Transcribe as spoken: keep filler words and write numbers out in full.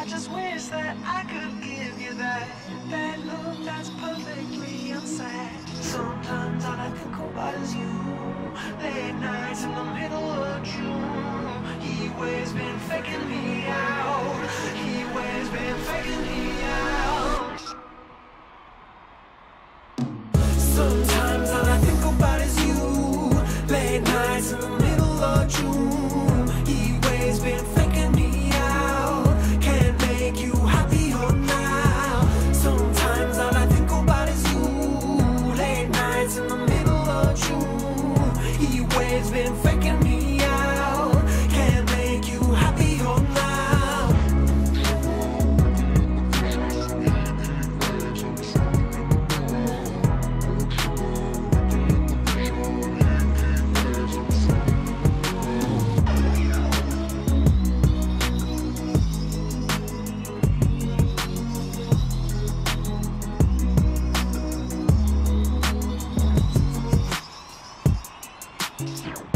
just wish that I could give you that, that look that's perfectly unsaid. Sometimes all I think about is you. Late nights in the middle of June. He waves been faking me out. He waves been faking me out. Sometimes all I think about is you. Late nights in the middle of June. He waves been faking me out. Can't make you happier now. Sometimes all I think about is you. Late nights in the middle of June. He waves been faking me out. Can't make you happier now. You